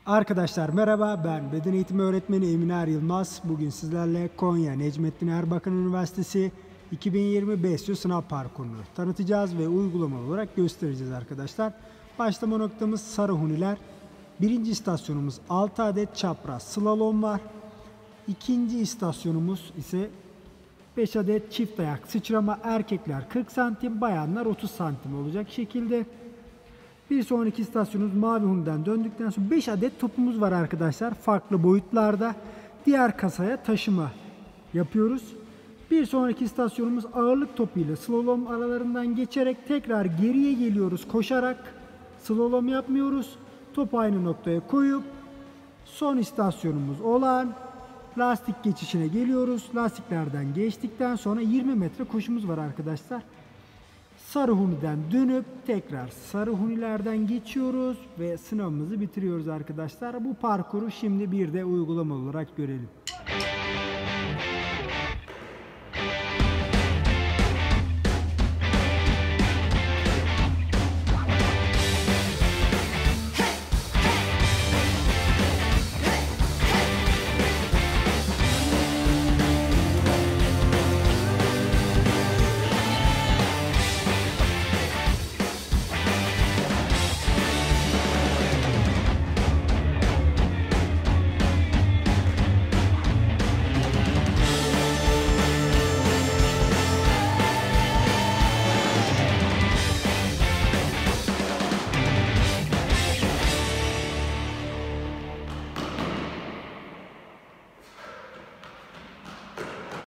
Arkadaşlar merhaba, ben beden eğitimi öğretmeni Emine Yılmaz. Bugün sizlerle Konya Necmettin Erbakan Üniversitesi 2020 BESYO sınav parkurunu tanıtacağız ve uygulamalı olarak göstereceğiz arkadaşlar. Başlama noktamız Sarıhuniler. Birinci istasyonumuz 6 adet çapraz slalom var. İkinci istasyonumuz ise 5 adet çift ayak sıçrama, erkekler 40 santim, bayanlar 30 santim olacak şekilde. Bir sonraki istasyonumuz Mavihuni'den döndükten sonra 5 adet topumuz var arkadaşlar. Farklı boyutlarda. Diğer kasaya taşıma yapıyoruz. Bir sonraki istasyonumuz ağırlık topu ile slalom aralarından geçerek tekrar geriye geliyoruz koşarak. Slalom yapmıyoruz. Topu aynı noktaya koyup son istasyonumuz olan lastik geçişine geliyoruz. Lastiklerden geçtikten sonra 20 metre koşumuz var arkadaşlar. Sarıhuni'den dönüp tekrar Sarıhunilerden geçiyoruz ve sınavımızı bitiriyoruz arkadaşlar. Bu parkuru şimdi bir de uygulamalı olarak görelim.